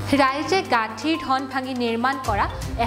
ৰাইজে গাঁঠিৰ ধন ভাঙি নিৰ্মাণ কৰা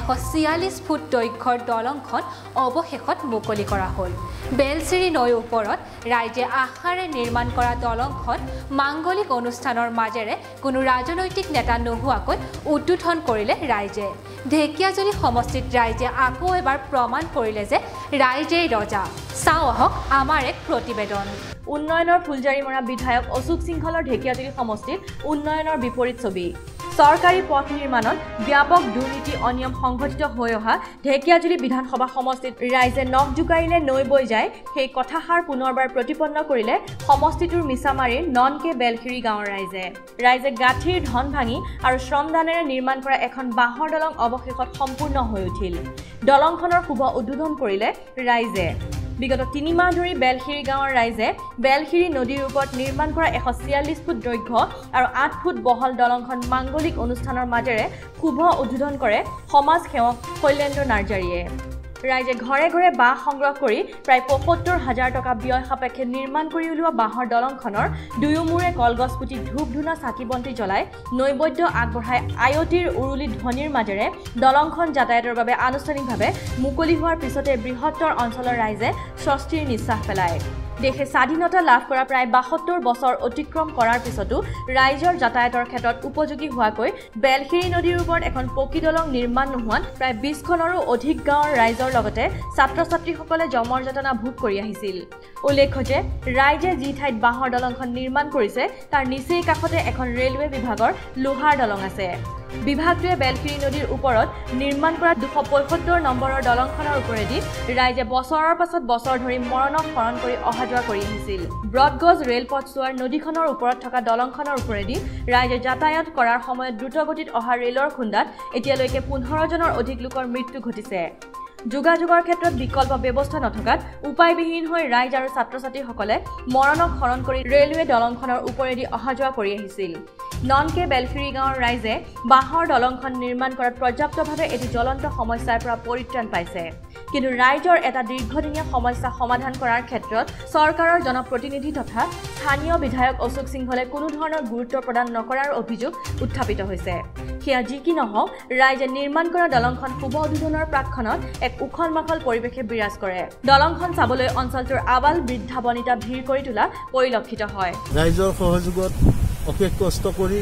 146 ফুট দৈৰ্ঘ্যৰ দলংখন অৱশেষত মুকলি কৰা হ'ল। বেলচিৰি নৈৰ ওপৰত ৰাইজে আশাৰে নিৰ্মাণ কৰা দলংখন মাংগলিক অনুষ্ঠানৰ মাজেৰে কোনো ৰাজনৈতিক নেতা নোহোৱাকৈ উদ্বোধন কৰিলে ৰাইজে। ঢেকিয়াজুলি সমষ্টিত ৰাইজে আকৌ এবাৰ প্ৰমাণ কৰিলে যে ৰাইজেই ৰজা। চাওঁ আহক আমাৰ এক প্ৰতিবেদন। উন্নয়নৰ ফুলজাৰি মৰা বিধায়ক অশোক সিংহলৰ ঢেকিয়াজুলি সমষ্টিত উন্নয়নৰ বিপৰীত ছবি। চৰকাৰী পথ নিৰ্মাণত ব্যাপক দুৰ্নীতি অনিয়ম সংঘটিত হৈ অহা ঢেকিয়াজুলি বিধানসভা সমষ্টিত ৰাইজে নখ জোকাৰিলে নৈ বৈ যায়, সেই কথাষাৰ পুনৰবাৰ প্ৰতিপন্ন কৰিলে সমষ্টিটোৰ মিছামাৰীৰ ননকে বেলখিৰি গাঁৱৰ ৰাইজে গাঁঠিৰ ধন ভাঙি আৰু শ্ৰমদানেৰে নিৰ্মাণ কৰা এখন বাঁহৰ দলং অৱশেষত সম্পূৰ্ণ হৈ উঠিল। দলংখনৰ শুভ উদ্বোধন কৰিলে ৰাইজে। বিগত 3 মাহ ধৰি বেলখিৰি গাঁৱৰ ৰাইজে বেলখিৰি নদীৰ ওপৰত নিৰ্মাণ কৰা 146 ফুট দৈৰ্ঘ্য আৰু 8 ফুট বহল দলংখন মাংগলিক অনুষ্ঠানৰ মাজেৰে শুভ উদ্বোধন কৰে সমাজ সেৱক শৈলেন্দ্ৰ নাৰ্জাৰীয়ে। ৰাইজে ঘৰে ঘৰে বাঁহ সংগ্ৰহ কৰি প্ৰায় ৭৫,০০০ টকা ব্যয় সাপেক্ষে নিৰ্মাণ কৰি উলিওৱা বাঁহৰ দলংখনৰ দুয়োমূৰে কলগছ পুতি ধূপ ধূনা চাকি বন্তি জ্বলাই নৈবদ্য আগবঢ়াই আয়তিৰ উৰুলি ধ্বনিৰ মাজেৰে দলংখন যাতায়াতৰ বাবে আনুষ্ঠানিকভাৱে মুকলি হোৱাৰ পিছতে বৃহত্তৰ অঞ্চলৰ ৰাইজে স্বস্তিৰ নিশ্বাস পেলায়। দেশে স্বাধীনতা লাভ কৰা প্ৰায় ৭২ বছৰ অতিক্ৰম কৰাৰ পিছতো ৰাইজৰ যাতায়াতৰ ক্ষেত্ৰত উপযোগী হোৱাকৈ বেলখিৰি নদীৰ ওপৰত এখন পকী দলং নিৰ্মাণ নোহোৱাত প্ৰায় ২০খনৰো অধিক গাঁৱৰ ৰাইজৰ লগতে ছাত্ৰ ছাত্ৰীসকলে জমৰ যাতনা ভোগ কৰি আহিছিল। উল্লেখ্য যে ৰাইজে যি ঠাইত বাঁহৰ দলংখন নিৰ্মাণ কৰিছে তাৰ নিচেই কাষতে এখন ৰেলৱে বিভাগৰ লোহাৰ দলং আছে। বিভাগটোৱে বেলখিৰি নদীৰ ওপৰত নিৰ্মাণ কৰা ২৭৫ নম্বৰৰ দলংখনৰ ওপৰেদি ৰাইজে বছৰৰ পাছত বছৰ ধৰি মৰণক শৰণ কৰি অহা যোৱা কৰি আহিছিল। ব্ৰডগজ ৰেলপথ চোৱাৰ নদীখনৰ ওপৰত থকা দলংখনৰ ওপৰেদি ৰাইজে যাতায়াত কৰাৰ সময়ত দ্ৰুতগতিত অহা ৰেলৰ খুন্দাত এতিয়ালৈকে ১৫ জনৰ অধিক লোকৰ মৃত্যু ঘটিছে। যোগাযোগৰ ক্ষেত্ৰত বিকল্প ব্যৱস্থা নথকাত উপায়বিহীন হৈ ৰাইজ আৰু ছাত্ৰ ছাত্ৰীসকলে মৰণক শৰণ কৰি ৰেলৱে দলংখনৰ ওপৰেদি অহা যোৱা কৰি আহিছিল। ননকে বেলখিৰি গাঁৱৰ ৰাইজে বাঁহৰ দলংখন নিৰ্মাণ কৰাত পৰ্যাপ্তভাৱে এটি জ্বলন্ত সমস্যাৰ পৰা পৰিত্ৰাণ পাইছে। কিন্তু ৰাইজৰ এটা দীৰ্ঘদিনীয়া সমস্যা সমাধান কৰাৰ ক্ষেত্ৰত চৰকাৰৰ জনপ্ৰতিনিধি তথা স্থানীয় বিধায়ক অশোক সিংহলে কোনো ধৰণৰ গুৰুত্ব প্ৰদান নকৰাৰ অভিযোগ উত্থাপিত হৈছে। সেয়া যি কি নহওক, ৰাইজে নিৰ্মাণ কৰা দলংখন শুভ উদ্বোধনৰ প্ৰাকখনত এক উখল মাখল পৰিৱেশে বিৰাজ কৰে। দলংখন চাবলৈ অঞ্চলটোৰ আবাল বৃদ্ধা বনিতা ভিৰ কৰি তোলা পৰিলক্ষিত হয়। ৰাইজৰ সহযোগত অশেষ কষ্ট কৰি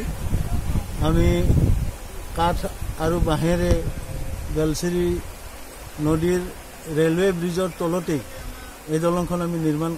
আমি কাঠ আৰু বাঁহেৰে বেলচিৰি নদীৰ ৰেলৱে ব্ৰিজৰ তলতেই এই দলংখন আমি নিৰ্মাণ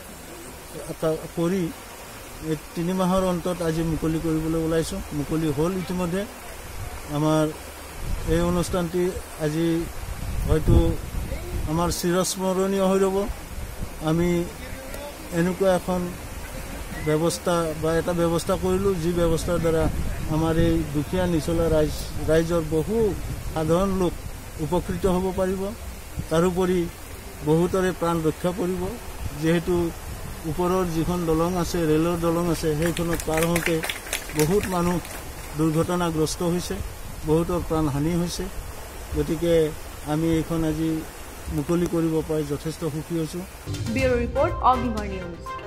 কৰি 3 মাহৰ অন্তত আজি মুকলি কৰিবলৈ ওলাইছোঁ। মুকলি হ'ল ইতিমধ্যে। আমাৰ এই অনুষ্ঠানটি আজি হয়তো আমাৰ চিৰস্মৰণীয় হৈ ৰ'ব। আমি এনেকুৱা এখন ব্যৱস্থা বা এটা ব্যৱস্থা কৰিলোঁ, যি ব্যৱস্থাৰ দ্বাৰা আমাৰ এই দুখীয়া নিচলা ৰাইজৰ বহু সাধাৰণ লোক উপকৃত হ'ব পাৰিব। তাৰোপৰি বহুতৰে প্ৰাণ ৰক্ষা পৰিব। যিহেতু ওপৰৰ যিখন দলং আছে, ৰেলৰ দলং আছে, সেইখনত পাৰ হওঁতে বহুত মানুহ দুৰ্ঘটনাগ্ৰস্ত হৈছে, বহুতৰ প্ৰাণহানি হৈছে। গতিকে আমি এইখন আজি মুকলি কৰিব পাই যথেষ্ট সুখী হৈছোঁ। Bureau report Agnigarh news.